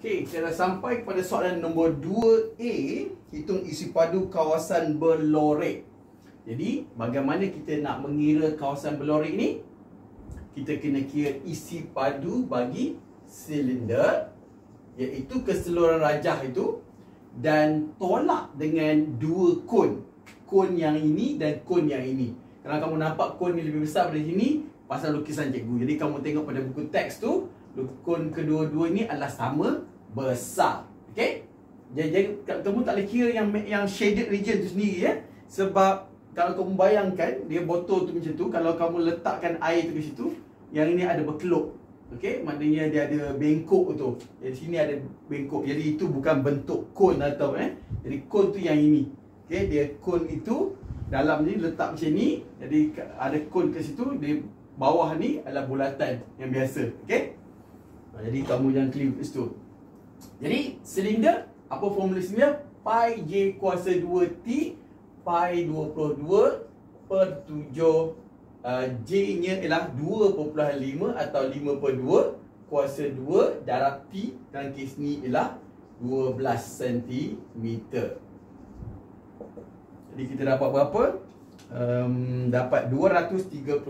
Okey, kita dah sampai kepada soalan nombor 2A, hitung isi padu kawasan berlorek. Jadi, bagaimana kita nak mengira kawasan berlorek ni? Kita kena kira isi padu bagi silinder, iaitu keseluruhan rajah itu, dan tolak dengan dua kon. Kon yang ini dan kon yang ini. Kalau kamu nampak kon ni lebih besar daripada sini, pasal lukisan cikgu. Jadi kamu tengok pada buku teks tu, kon kedua-dua ni adalah sama besar. Okey? Jadi kamu tak boleh kira yang shaded region tu sendiri ya. Sebab kalau kamu bayangkan dia botol tu macam tu, kalau kamu letakkan air tu ke situ, yang ini ada berkeluk. Okey, maknanya dia ada bengkok tu. Di sini ada bengkok. Jadi itu bukan bentuk kon atau Jadi kon tu yang ini. Okey, dia kon itu dalam ni letak macam ni. Jadi ada kon ke situ, di bawah ni adalah bulatan yang biasa. Okey? Jadi kamu jangan keliru kat situ. Jadi silinder, apa formula silinder? Pi J kuasa 2T Pi 22 per 7 J nya ialah 2.5 atau 5/2 kuasa 2 darab T dalam kes ni ialah 12 cm. Jadi kita dapat berapa? Dapat 235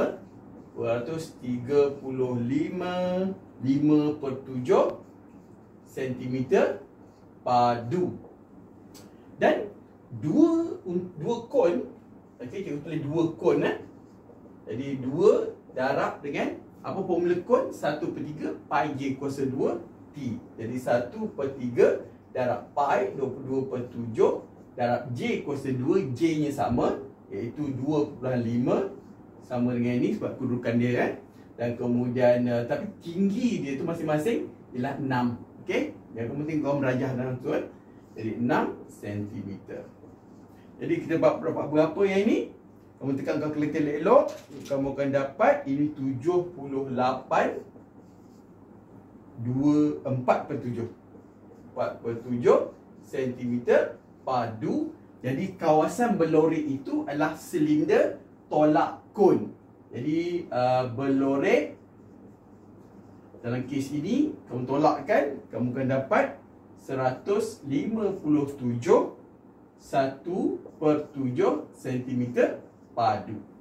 5/7 cm padu. Dan dua kon, okey, kita tulis dua kon Jadi 2 darab dengan apa formula kon? 1/3 pi J kuasa 2 T. Jadi 1/3 darab pi 22/7 darab J kuasa 2, J nya sama, iaitu 2.5, sama dengan ini sebab kedudukan dia Dan kemudian tapi tinggi dia tu masing-masing ialah 6. Okey, yang penting kau merajah dalam tu Jadi 6 cm. Jadi kita dapat berapa yang ini? Kamu tekan kalkulator elok-elok, kamu akan dapat ini 4/7 cm padu. Jadi kawasan berlorek itu adalah silinder tolak kon. Jadi berlorek dalam kes ini, kamu tolakkan, kamu akan dapat 157 1/7 cm padu.